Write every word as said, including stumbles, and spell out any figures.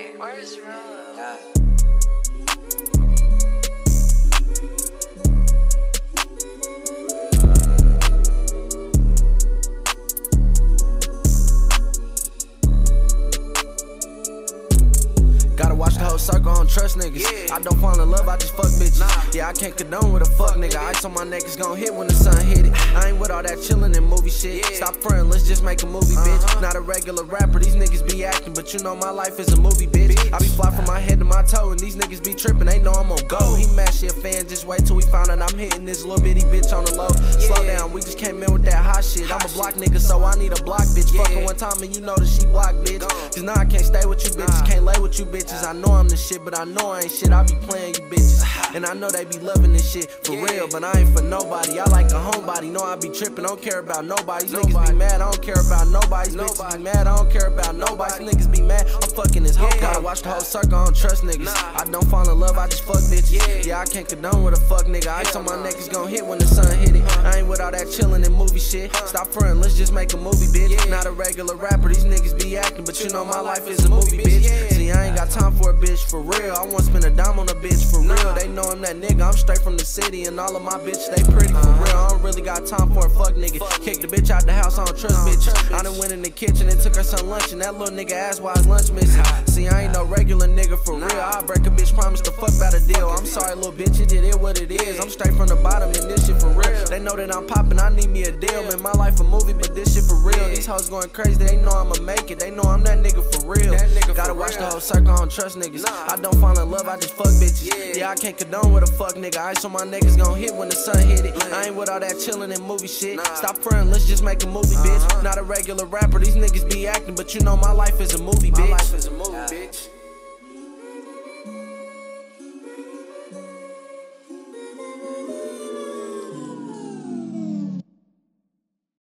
Wait, where's Rolo? Yeah. Gotta watch the whole circle, I don't trust niggas. Yeah. I don't fall in love, I just fuck bitches. Nah. Yeah, I can't condone with a fuck nigga. Ice on my neck is gon' hit when the sun hit it. I ain't with all that chillin' and movie shit. Yeah. Stop frontin', let's just make a movie, uh-huh. bitch. Not a regular rapper, these niggas be acting, but you know my life is a movie, bitch. bitch. I be fly from my head to my toe, and these niggas be trippin', they know I'm on go. He mad shit fan, just wait till we find out I'm hitting this little bitty bitch on the low. Yeah. Slow down, we just came in with that hot shit. I'm a block nigga, so I need a block bitch. Yeah. Fuckin' one time and you know that she block, bitch. Cause now I can't stay with you bitches, can't lay with you bitches. I know I'm the shit, but I know I ain't shit. I be playing you bitches, and I know they be loving this shit for yeah. real, but I ain't for nobody. I like a homebody, know I be tripping, don't care about nobody. These nobody. Niggas be mad, I don't care about nobody. These bitches be mad, I don't care about nobody. These niggas be mad, I'm fucking this whole yeah. Gotta watch the whole circle, I don't trust niggas. Nah. I don't fall in love, I just fuck bitches. Yeah, yeah I can't condone with a fuck nigga. Ice on my neck is gon' hit when the sun hit it. I ain't with all that chillin' and movie shit. Stop frontin', let's just make a movie, bitch. Yeah. Not a regular rapper, these niggas be acting, but you know my life is a movie, bitch. See, I ain't got time for a bitch for real. I wanna spend a dime on a bitch for real. They know I'm that nigga, I'm straight from the city, and all of my bitches, they pretty for real. I don't really got time for a fuck nigga. Kick the bitch out the house, I don't trust bitches. I done went in the kitchen and took her some lunch, and that little nigga asked why his lunch missing. See, I ain't no regular nigga for real. I break a bitch, promise to fuck about a deal. I'm sorry, little bitch, it did it what it is. I'm straight from the bottom, and this shit for real. They know that I'm poppin', I need me a deal. Man, my life a movie, but this shit for real. These hoes going crazy, they know I'ma make it. They know I'm that nigga for real. Gotta watch the whole circle, I don't trust niggas. I don't fall in love, I just fuck bitches. Yeah, I can't condone with a fuck nigga. Ice on my neck is gon' hit when the sun hit it. I ain't with all that chillin' and movie shit. Stop frontin', let's just make a movie, bitch. Not a regular rapper, these niggas be acting, but you know my life is a movie, bitch. My life is a movie, bitch.